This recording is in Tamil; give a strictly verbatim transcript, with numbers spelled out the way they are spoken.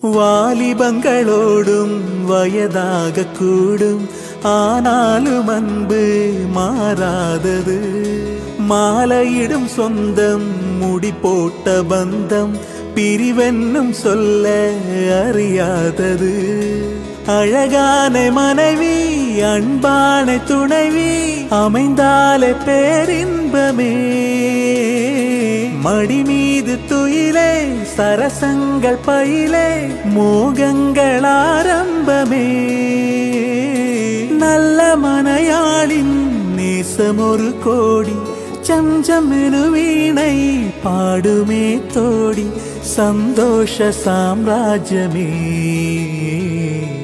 வாலிபங்களோடும் வயதாக கூடும் ஆனாலும் அன்பு மாறாதது மாலையிடும் சொந்தம் முடி போட்ட பந்தம் பிரிவென்னும் சொல்ல அறியாதது அழகான மனைவி அன்பான துணைவி அமைந்தாலே பேரின்பமே மடி மீது துயிலே சரசங்கள் பயிலே மோகங்கள் ஆரம்பமே நல்ல மனையாளின் நேசம் ஒரு கோடி चमचम वीणै पाडुमे तोड़ी संतोष साम्राज्यमे।